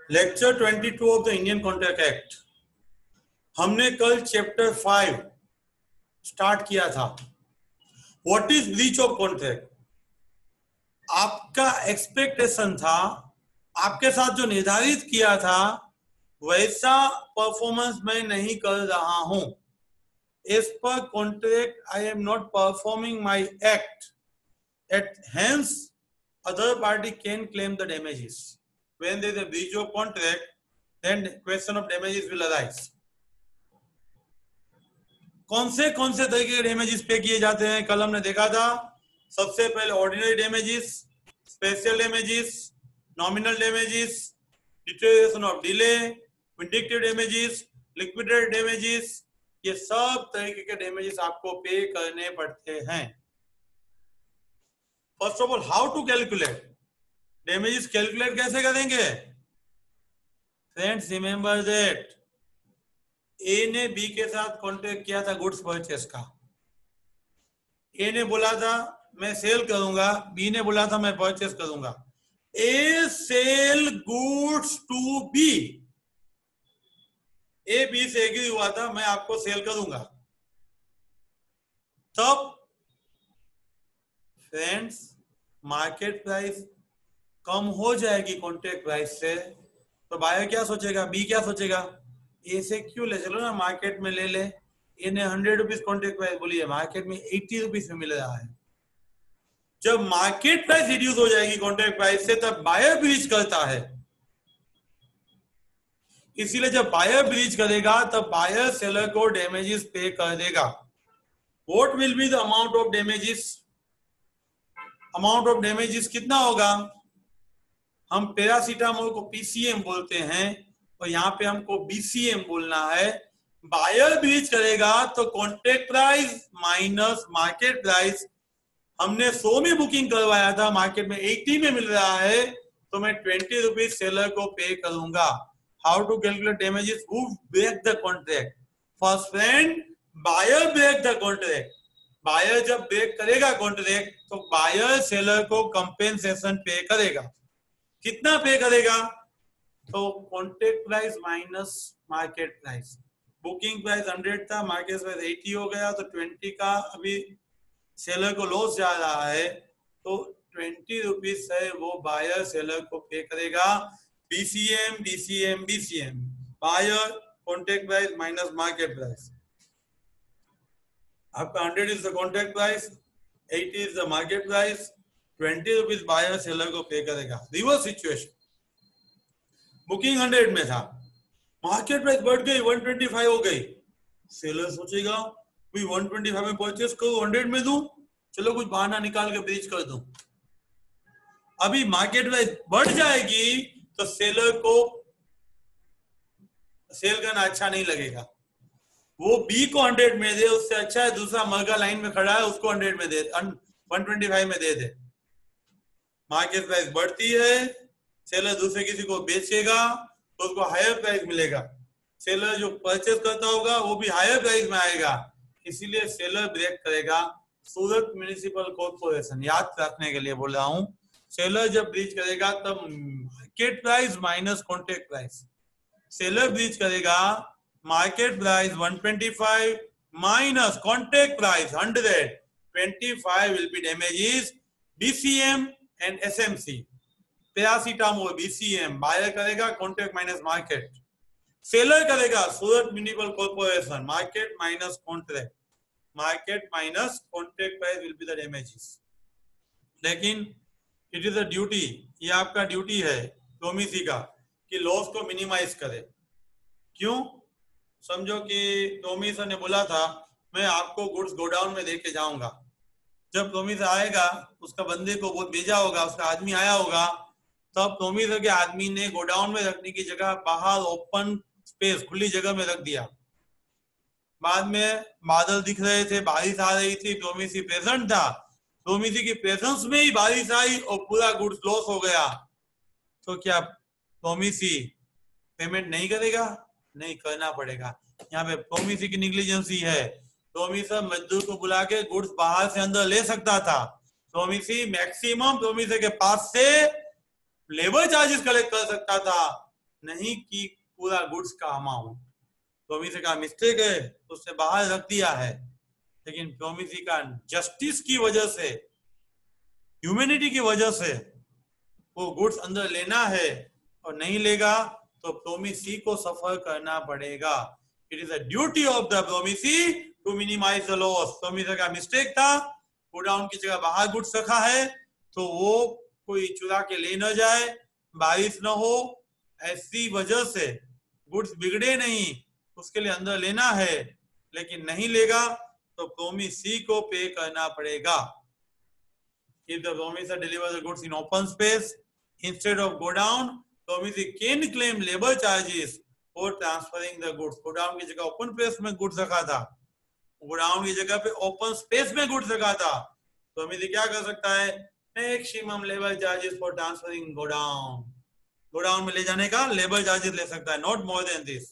Lecture 22 of the Indian contract act. हमने कल chapter 5 start किया था। What is breach of contract. आपका एक्सपेक्टेशन था, आपके साथ जो निर्धारित किया था वैसा परफॉर्मेंस मैं नहीं कर रहा हूं। As per contract I am not performing my act, at hence other party can claim the damages. When there is a breach of contract, then question of damages will arise. कौन से तरीके के damages पे किए जाते हैं कल हमने देखा था। सबसे पहले ordinary damages, special damages, nominal damages, deterioration of delay, vindictive damages, liquidated damages, ये सब तरीके के डैमेजेस आपको पे करने पड़ते हैं। First of all, how to calculate damages. Calculate कैसे करेंगे फ्रेंड्स? रिमेंबर दैट ए ने बी के साथ कॉन्ट्रैक्ट किया था गुड्स परचेस का। ए ने बोला था मैं सेल करूंगा, बी ने बोला था मैं परचेस करूंगा। A sell goods to B, A B से एग्री हुआ था मैं आपको सेल करूंगा। तब फ्रेंड्स मार्केट प्राइस कम हो जाएगी कॉन्ट्रैक्ट प्राइस से, तो बायर क्या सोचेगा, बी क्या सोचेगा, ए से क्यों ले चलो ना मार्केट में ले ले। ए ने 100 रुपीज कॉन्ट्रैक्ट प्राइस बोली है, मार्केट में 80 रुपीज में मिल रहा है। जब मार्केट प्राइस रिड्यूस हो जाएगी कॉन्ट्रैक्ट प्राइस से तब बायर ब्रीच करता है। इसीलिए जब बायर ब्रीच करेगा तब बायर सेलर को डैमेजेस पे कर देगा। What will be the amount of damages? Amount of damages कितना होगा? हम पैरासीटामोल को पीसीएम बोलते हैं और यहाँ पे हमको बीसीएम बोलना है। बायर ब्रीच करेगा तो contract price minus market price. हमने 100 में बुकिंग करवाया था, मार्केट में 80 में मिल रहा है, तो मैं 20 रुपीज सेलर को पे करूंगा। How to calculate damages? Who break the contract? First friend, buyer break the contract. Buyer जब ब्रेक करेगा कॉन्ट्रैक्ट तो बायर सेलर को कंपेंसेशन पे करेगा। कितना पे करेगा? तो contract price minus market price. Booking price 100 था, मार्केट प्राइस 80 हो गया, तो 20 का अभी सेलर को लॉस जा रहा है, तो 20 रुपीज है वो बायर सेलर को पे करेगा। BCM BCM BCM, buyer contract price minus market price. आपका 100 is the contract price, 80 is the market price, 20 rupees buyer seller को पे करेगा। रिवर्स सिचुएशन, बुकिंग 100 में था, मार्केट प्राइस बढ़ गई 125 हो गई, सेलर सोचेगा भाई 125 में परचेस करूं, 100 में दूं, चलो कुछ बहाना निकाल के ब्रीच कर दूं। अभी मार्केट प्राइस बढ़ जाएगी तो सेलर को सेल करना अच्छा नहीं लगेगा। वो बी को 100 में दे, उससे अच्छा है दूसरा मर्गा लाइन में खड़ा है उसको 100 में दे, 125 में दे दे। मार्केट प्राइस बढ़ती है, सेलर दूसरे किसी को बेचेगा तो उसको हायर प्राइस मिलेगा, सेलर जो परचेस करता होगा वो भी हायर प्राइस में आएगा, इसीलिए सेलर ब्रेक करेगा। सूरत म्युनिसिपल कॉर्पोरेशन याद रखने के लिए बोल रहा हूं, सेलर जब ब्रीच करेगा तब market price minus contract price. Seller breach करेगा market price 125 minus contract price 100, 25 will be damages, BCM and SMC। Paracetamol BCM, buyer करेगा कॉन्ट्रैक्ट माइनस मार्केट, सेलर करेगा Surat municipal corporation market minus contract, market minus contract price will be the damages. लेकिन it is a duty, ये आपका duty है promisee का कि loss को minimise करे। क्यों? समझो कि प्रोमिसर ने बोला था मैं आपको गुड्स गोडाउन में देके जाऊंगा, जब प्रोमिसर आएगा उसका बंदे को बहुत भेजा होगा, उसका आदमी आया होगा, तब प्रोमिसर के आदमी ने गोडाउन में रखने की जगह बाहर ओपन स्पेस खुली जगह में रख दिया। बाद में बादल दिख रहे थे, बारिश आ रही थी, प्रोमिसी प्रेजेंट था, प्रोमिसी की प्रेजेंस में ही बारिश आई और पूरा गुड्स लॉस हो गया, तो क्या प्रोमिसी पेमेंट नहीं करेगा? नहीं करना पड़ेगा। यहाँ पे प्रोमिसी की निग्लिजेंसी है। प्रोमिसर मजदूर को बुला के गुड्स बाहर से अंदर ले सकता था, प्रोमिसी मैक्सिमम प्रोमिसर के पास से लेबर चार्जेस कलेक्ट कर सकता था, नहीं की पूरा गुड्स का अमाउंट। प्रोमिसी का मिस्टेक है, उसने बाहर रख दिया है, लेकिन प्रोमिसी का जस्टिस की वजह से, ह्यूमैनिटी की वजह से वो गुड्स अंदर लेना है, और नहीं लेगा तो प्रोमिसी को सफर करना पड़ेगा। It is a duty of the promisee to minimize the loss. Promisee का मिस्टेक था, गोडाउन की जगह बाहर गुड्स रखा है, तो वो कोई चुरा के ले न जाए, बारिश न हो, ऐसी वजह से गुड्स बिगड़े नहीं, उसके लिए अंदर लेना है, लेकिन नहीं लेगा तो प्रोमिसी को पे करना पड़ेगा। If the promisor delivers the goods in open space instead of go down, promisee can claim labor charges for transferring the goods. Go down की जगह open space में goods रखा था, go down की जगह पे open space में goods रखा था, promisee क्या कर सकता है? Maximum labor charges for transferring go down. Go down में ले जाने का labor charges ले सकता है, not more than this.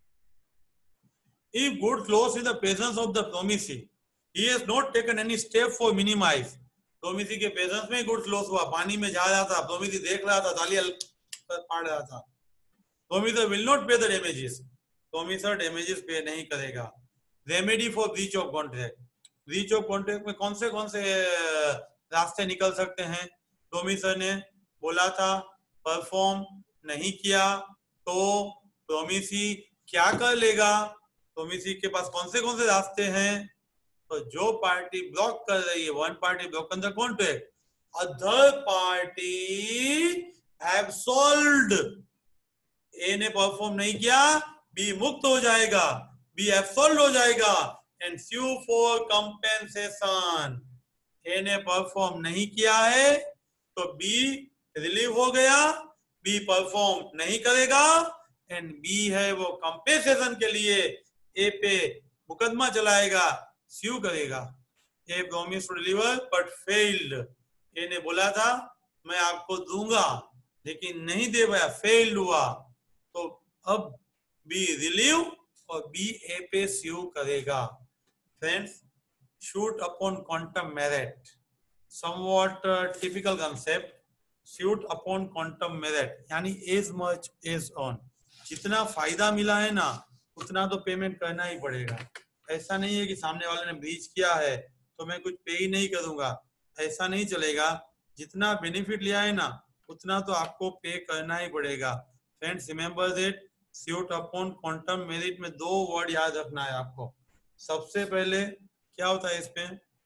If goods lost in the presence of the promisee, he has not taken any step for minimize. Promisee के presence में goods loss हुआ, पानी में जा रहा था, प्रोमिसी देख रहा था, तालियां पाड़ रहा था, promisor will not pay the damages, promisor damages pay नहीं करेगा। Remedy for breach of contract, breach of contract में कौन से रास्ते निकल सकते हैं? प्रोमिसर ने बोला था, परफॉर्म नहीं किया तो प्रोमिसी क्या कर लेगा? प्रोमिसी के पास कौन से रास्ते हैं? तो जो पार्टी ब्लॉक कर रही है, one party block the contract, other party have solved. A ने परफॉर्म नहीं किया, बी मुक्त हो जाएगा, बी एब्सॉल्व्ड हो जाएगा and sue for compensation. A ने परफॉर्म नहीं किया है तो बी रिलीव हो गया, बी परफॉर्म नहीं करेगा एंड बी है वो कंपेंसेशन के लिए ए पे मुकदमा चलाएगा, स्यू करेगा। A promise to deliver but failed, A ने बोला था मैं आपको दूंगा लेकिन नहीं दे पाया, फेल्ड हुआ, तो अब बी रिलीव और बी ए पे स्यू करेगा। Friends, suit upon quantum merit, somewhat typical concept, suit upon quantum merit यानी एज मच एज ऑन, जितना फायदा मिला है ना उतना तो पेमेंट करना ही पड़ेगा। ऐसा नहीं है कि सामने वाले ने ब्रीच किया है तो मैं कुछ पे ही नहीं करूंगा, ऐसा नहीं चलेगा। जितना बेनिफिट लिया है ना उतना तो आपको पे करना ही पड़ेगा। Friends, remember that suit upon quantum merit में दो वर्ड याद रखना है आपको। सबसे पहले क्या होता है, इस पे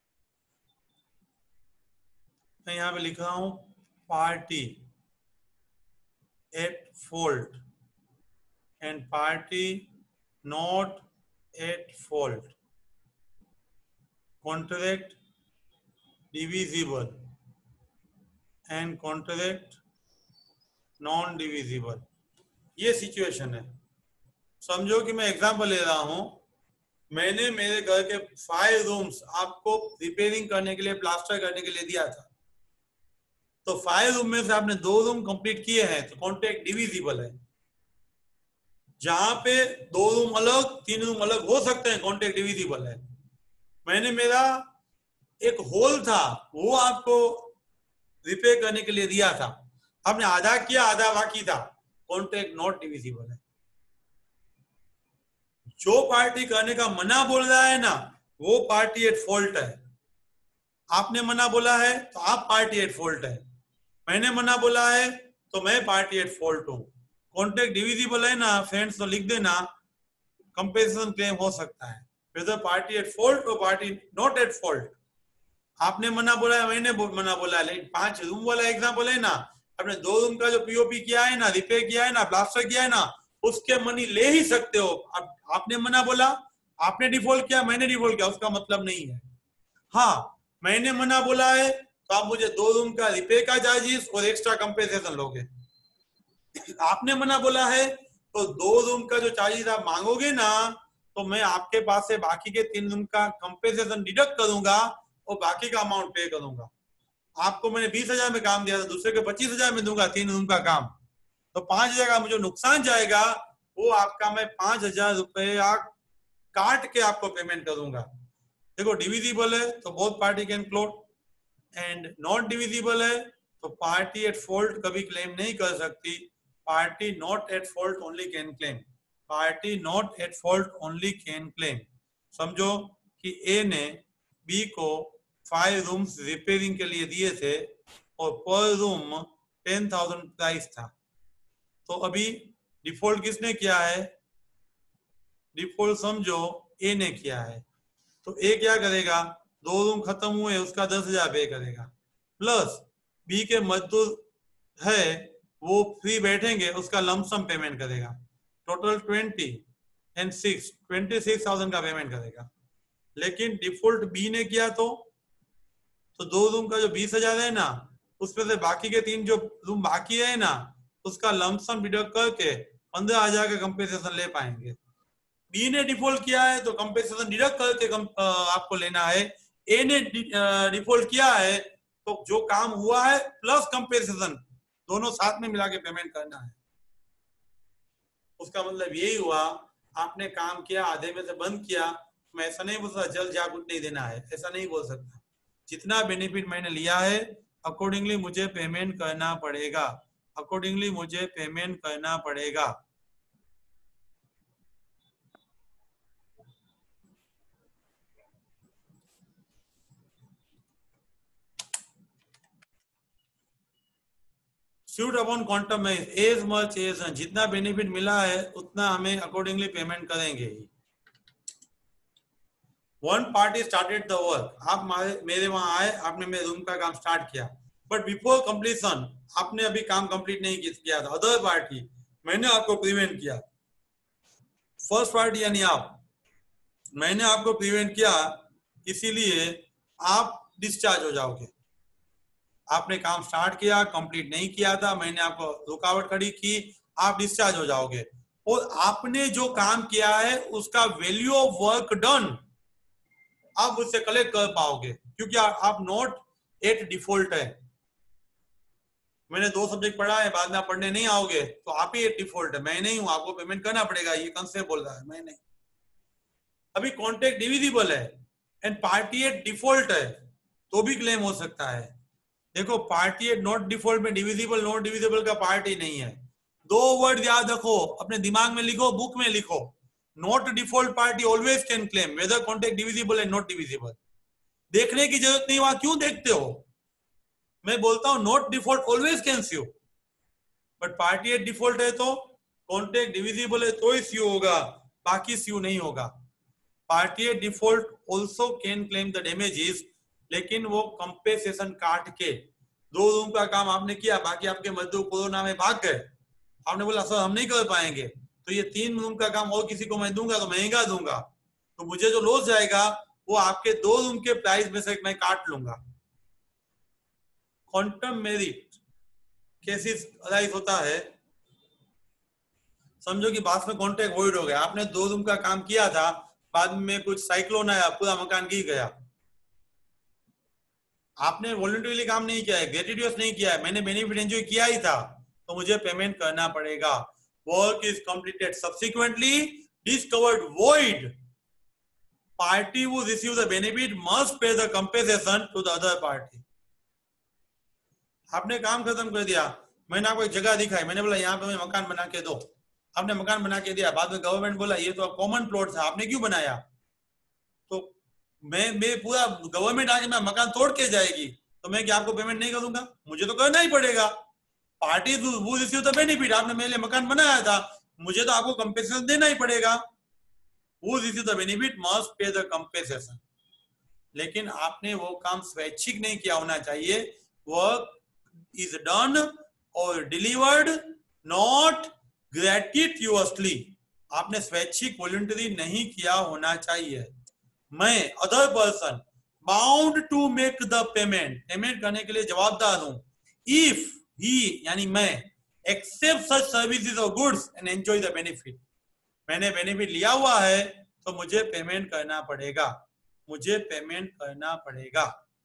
मैं यहाँ पे लिख रहा हूं party at fault and party not at fault, contract divisible and contract non divisible, ये सिचुएशन है। समझो कि मैं एग्जांपल ले रहा हूं, मैंने मेरे घर के 5 रूम्स आपको रिपेयरिंग करने के लिए, प्लास्टर करने के लिए दिया था, तो 5 रूम में से आपने 2 रूम कंप्लीट किए हैं तो कॉन्ट्रैक्ट डिविजिबल है। जहां पे 2 रूम अलग 3 रूम अलग हो सकते हैं, कॉन्ट्रैक्ट डिविजिबल है। मैंने मेरा एक होल था वो आपको रिपेयर करने के लिए दिया था, आपने आधा किया आधा बाकी था, कॉन्ट्रैक्ट नॉट डिविजिबल है। जो पार्टी करने का मना बोल रहा है ना वो पार्टी एट फॉल्ट है। आपने मना बोला है तो आप पार्टी एट फॉल्ट है, मैंने मना बोला है तो मैं पार्टी एट फॉल्ट हूं। कॉन्ट्रैक्ट डिविजिबल है ना फ्रेंड्स, तो लिख देना कंपेंसेशन क्लेम हो सकता है, वेदर पार्टी एट फॉल्ट और पार्टी नॉट एट फॉल्ट। आपने मना बोला है, मैंने मना बोला है, लेकिन 5 रूम वाला एग्जांपल है ना, आपने 2 रूम का जो पीओपी किया है ना, रिपेयर किया है ना, प्लास्टर किया है ना, उसके मनी ले ही सकते हो। अब आपने मना बोला, आपने डिफॉल्ट किया, मैंने डिफॉल्ट किया, उसका मतलब नहीं है। हाँ, मैंने मना बोला है तो आप मुझे 2 रूम का रिपेयर का चार्जेस और एक्स्ट्रा कंपेंसेशन लोगे। आपने मना बोला है तो 2 रूम का जो चार्जेस आप मांगोगे ना, तो मैं आपके पास से बाकी के 3 रूम का कंपेंसेशन डिडक्ट करूंगा और बाकी का अमाउंट पे करूंगा। आपको मैंने 20,000 में काम दिया था, दूसरे के 25,000 में दूंगा 3 रूम का काम, तो 5,000 का मुझे नुकसान जाएगा, वो आपका मैं 5,000 रुपया काट के आपको पेमेंट करूंगा। देखो, डिविजिबल है तो both party can claim, and not divisible है तो पार्टी एट फॉल्ट कभी क्लेम नहीं कर सकती। Party not at fault only can claim, party not at fault only can claim. समझो कि ए ने बी को 5 रूम्स रिपेयरिंग के लिए दिए थे और पर रूम 10,000 प्राइस था। तो अभी डिफॉल्ट किसने किया है? डिफॉल्ट समझो ए ने किया है। तो ए क्या करेगा? 2 रूम खत्म हुए, उसका 10,000 पे करेगा, प्लस बी के मजदूर है वो फ्री बैठेंगे, उसका लमसम पेमेंट करेगा। टोटल 20 एंड 6 26,000 का पेमेंट करेगा। लेकिन डिफॉल्ट बी ने किया तो 2 रूम का जो 20,000 है ना, उसमें से बाकी के 3 जो रूम बाकी है ना, उसका लमसम डिडक्ट करके 15,000 का कंपेंसेशन ले पाएंगे। बी ने डिफॉल्ट किया है तो कंपेंसेशन डिडक्ट करके आपको लेना है। ए ने डिफॉल्ट किया है तो जो काम हुआ है प्लस कंपेंसेशन दोनों साथ में मिला के पेमेंट करना है। उसका मतलब यही हुआ, आपने काम किया, आधे में से बंद किया, मैं ऐसा नहीं बोल सकता जल जागरूक नहीं देना है, ऐसा नहीं बोल सकता। जितना बेनिफिट मैंने लिया है अकॉर्डिंगली मुझे पेमेंट करना पड़ेगा, अकॉर्डिंगली मुझे पेमेंट करना पड़ेगा। Suit upon quantum में as much as, जितना बेनिफिट मिला है उतना हमें अकॉर्डिंगली पेमेंट करेंगे। One party started the work, आप मेरे वहां आए, आपने मेरे रूम का काम स्टार्ट किया, बट बिफोर कंप्लीशन आपने अभी काम कंप्लीट नहीं किया था। अदर पार्टी, मैंने आपको प्रिवेंट किया। फर्स्ट पार्टी यानी आप, मैंने आपको प्रिवेंट किया, इसीलिए आप डिस्चार्ज हो जाओगे। आपने काम स्टार्ट किया, कंप्लीट नहीं किया था, मैंने आपको रुकावट खड़ी की, आप डिस्चार्ज हो जाओगे। और आपने जो काम किया है उसका वैल्यू ऑफ वर्क डन आप उससे कलेक्ट कर पाओगे, क्योंकि आप नॉट एट डिफॉल्ट है। मैंने 2 सब्जेक्ट पढ़ा है, बाद में आप पढ़ने नहीं आओगे तो आप ही एट डिफॉल्ट है, मैं नहीं हूं, आपको पेमेंट करना पड़ेगा, ये कंसेप्ट बोल रहा है, मैं नहीं। अभी कॉन्ट्रैक्ट डिविजिबल है एंड पार्टी एट डिफॉल्ट है तो भी क्लेम हो सकता है। देखो, पार्टी एट नॉट डिफॉल्ट में डिविजिबल नॉट डिविजिबल का पार्ट ही नहीं है। 2 वर्ड याद रखो, अपने दिमाग में लिखो, बुक में लिखो। Not default party always can claim whether contract divisible and not divisible. देखने की जरूरत नहीं, वहां क्यों देखते हो? मैं बोलता हूं not default always can sue, but party at default है तो कॉन्ट्रैक्ट डिविजिबल है तो ही स्यू होगा, बाकी स्यू नहीं होगा। Party at default also can claim the damages, लेकिन वो कंपेंसेशन काट के। 2 रूम का काम आपने किया, बाकी आपके मजदूर कोरोना में भाग गए, आपने बोला सर हम नहीं कर पाएंगे, तो ये 3 रूम का काम और किसी को मैं दूंगा तो महंगा दूंगा, तो मुझे जो लॉस जाएगा वो आपके 2 रूम के प्राइस में से मैं काट लूंगा। क्वांटम मेरिट केसेस अराइज होता है। समझो कि बाद में कॉन्ट्रैक्ट वॉइड हो गया, आपने 2 रूम का काम किया था, बाद में कुछ साइक्लोन आया, पूरा मकान गिर गया। आपने वॉलंटरीली काम नहीं किया है, ग्रेटिट्यूस नहीं किया है, मैंने बेनिफिट एंजॉय किया ही था, तो मुझे पेमेंट करना पड़ेगा। Work is completed subsequently discovered void, party who receive the benefit must pay the compensation to the other party। आपने काम खत्म कर दिया, मैंने आपको एक जगह दिखाई, मैंने बोला यहाँ पे मकान बना के दो, आपने मकान बना के दिया, बाद में गवर्नमेंट बोला ये तो कॉमन प्लॉट था, आपने क्यों बनाया? तो मैं पूरा गवर्नमेंट आके मैं मकान तोड़ के जाएगी तो मैं क्या आपको पेमेंट नहीं करूंगा? मुझे तो करना ही पड़ेगा। पार्टी वो रिसीव द बेनिफिट, आपने मेरे लिए मकान बनाया था, मुझे तो आपको कंपेंसेशन देना ही पड़ेगा। वो receive the benefit must pay the compensation. लेकिन आपने वो काम स्वैच्छिक नहीं किया होना चाहिए। वर्क इज डन और डिलीवर्ड नॉट ग्रेटिट्यूअसली, आपने स्वैच्छिक वॉलंटरी नहीं किया होना चाहिए। मैं other person bound to make the payment, payment करने के लिए जवाबदार हूं, इफ ही यानी मैं एक्सेप्ट सच सर्विसेज और goods and enjoy the benefit, मैंने बेनिफिट लिया हुआ है तो मुझे पेमेंट करना पड़ेगा, मुझे पेमेंट करना पड़ेगा।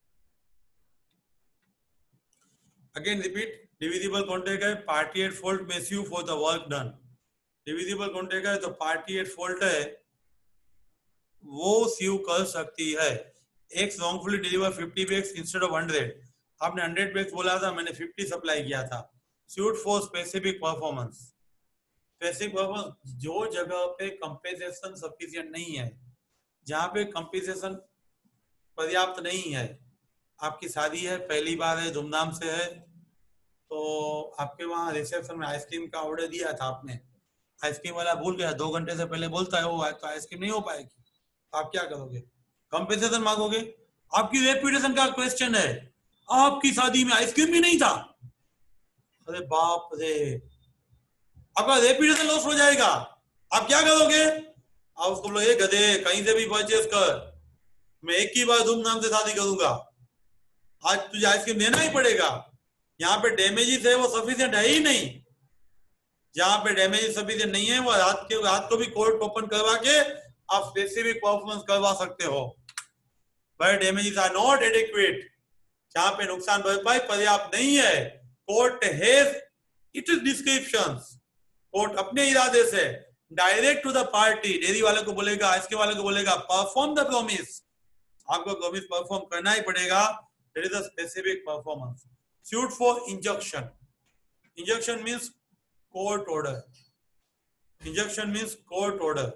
अगेन रिपीट, डिविजिबल कॉन्ट्रैक्ट है, पार्टी एट फॉल्ट में sue for the work done. Divisible contract है तो पार्टी एट फॉल्ट है वो स्यू कर सकती है। X wrongfully deliver 50 bags instead of 100, आपने 100 बैग्स बोला था, मैंने 50 सप्लाई किया था, suit for specific performance. Specific performance जो जगह पे कंपेंसेशन सफिशिएंट नहीं है, जहां पे कंपेंसेशन पर्याप्त नहीं है, आपकी शादी है, पहली बार है, धूमधाम से है, तो आपके वहां रिसेप्शन में आइसक्रीम का ऑर्डर दिया था आपने, आइसक्रीम वाला भूल गया, 2 घंटे से पहले बोलता है वो तो आइसक्रीम नहीं हो पाएगी, आप क्या करोगे? कंपेंसेशन मांगोगे? आपकी रेपुटेशन का क्वेश्चन है, आपकी शादी में आइसक्रीम भी नहीं था, अरे बाप रे, आपका रेपुटेशन लॉस हो जाएगा, आप क्या करोगे? आप उसको बोलो, गधे कहीं से भी परचेस कर, मैं एक ही बार धूमधाम से शादी करूंगा, आज तुझे आइसक्रीम देना ही पड़ेगा। यहाँ पे डैमेजेस है वो सफिशिएंट है ही नहीं, जहां पे डैमेजेस सफिशिएंट नहीं है वो रात को भी कोर्ट ओपन करवा के आप स्पेसिफिक परफॉर्मेंस करवा सकते हो। But damages are not adequate, जहां पे नुकसान भरपाई पर्याप्त नहीं है, court has its descriptions, court अपने इरादे से direct to the party, dairy वाले को बोलेगा, आइसक्रीम वाले को बोलेगा, परफॉर्म द प्रॉमिस, आपको प्रॉमिस परफॉर्म करना ही पड़ेगा, that is a specific performance. Suit for injunction, injunction means court order, injunction means court order.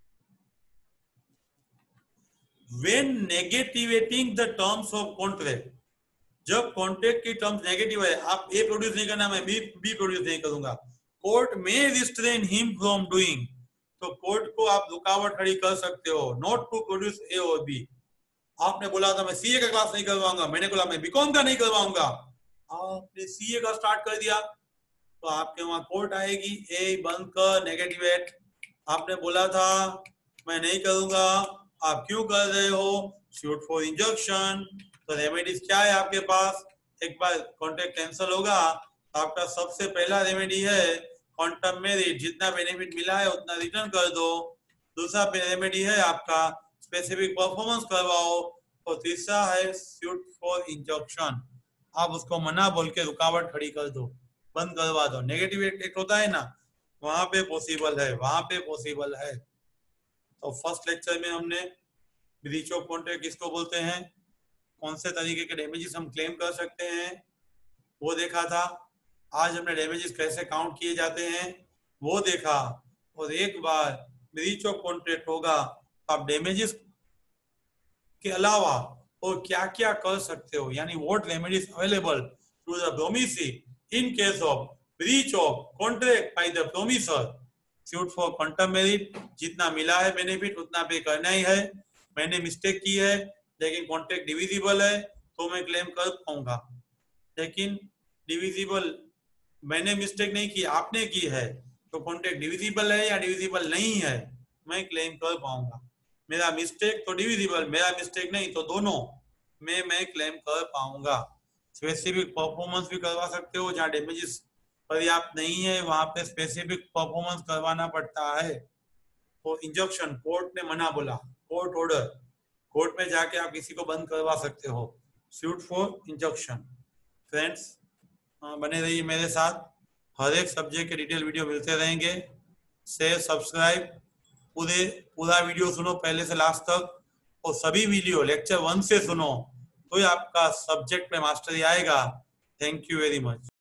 When negating the terms of contract, जब कॉन्ट्रैक्ट की टर्म्स नेगेटिव है, आप ए प्रोड्यूस नहीं करना, मैं बी प्रोड्यूस नहीं करूंगा, कोर्ट में रिस्ट्रेन हिम फ्रॉम डूइंग, तो कोर्ट को आप रुकावट खड़ी कर सकते हो, नॉट टू प्रोड्यूस ए और बी। आपने बोला था मैं सीए का क्लास नहीं करवाऊंगा, मैंने बोला मैं बीकॉम का नहीं करवाऊंगा, आपने सीए का स्टार्ट कर दिया, तो आपके वहां कोर्ट आएगी, ए बंद कर, नेगेटिव एट, आपने बोला था मैं नहीं करूंगा, आप क्यों कर रहे हो, सूट फॉर इंजंक्शन। तो रेमेडीज क्या है आपके पास? एक बार कॉन्ट्रैक्ट कैंसिल होगा तो आपका सबसे पहला रेमेडी है क्वांटम मेरिट, जितना बेनिफिट मिला है उतना रिटर्न कर दो। दूसरा रेमेडी है आपका स्पेसिफिक परफॉर्मेंस करवाओ, और तीसरा है सूट फॉर इंजंक्शन, आप उसको मना बोल के रुकावट खड़ी कर दो, बंद करवा दो। नेगेटिव एक्ट होता है ना, वहां पे पॉसिबल है, वहां पे पॉसिबल है। तो फर्स्ट लेक्चर में हमने ब्रीच ऑफ कॉन्ट्रैक्ट किसको बोलते हैं, कौन से तरीके के डैमेजेस हम क्लेम कर सकते हैं वो देखा था। आज हमने डैमेजेस कैसे काउंट किए जाते हैं वो देखा, और एक बार ब्रीच ऑफ कॉन्ट्रैक्ट होगा तो आप डैमेजेस के अलावा और क्या क्या कर सकते हो, यानी what remedies available to the promisee in case of breach of contract by the promisor. Suit for quantum merit, जितना मिला है बेनिफिट उतना पे करना ही है, मैंने मिस्टेक की है लेकिन कॉन्ट्रैक्ट डिविजिबल है तो मैं क्लेम कर पाऊंगा, लेकिन डिविजिबल मैंने मिस्टेक नहीं की, आपने की है, तो कॉन्ट्रैक्ट डिविजिबल है या डिविजिबल नहीं है मैं क्लेम कर पाऊंगा। मेरा मिस्टेक तो डिविजिबल, मेरा मिस्टेक नहीं तो दोनों में मैं क्लेम कर पाऊंगा। स्पेसिफिक परफॉर्मेंस भी करवा सकते हो, जहाँ डैमेजेस पर्याप्त नहीं है वहां पे स्पेसिफिक परफॉर्मेंस करवाना पड़ता है। तो इंजंक्शन, कोर्ट ने मना बोला, कोर्ट ऑर्डर, कोर्ट में जाके आप किसी को बंद करवा सकते हो, सूट फॉर इंजंक्शन। फ्रेंड्स बने रहिए मेरे साथ, हर एक सब्जेक्ट के डिटेल वीडियो मिलते रहेंगे। शेयर, सब्सक्राइब, पूरा वीडियो सुनो पहले से लास्ट तक, और सभी वीडियो लेक्चर 1 से सुनो तो ही आपका सब्जेक्ट में मास्टरी आएगा। Thank you very much.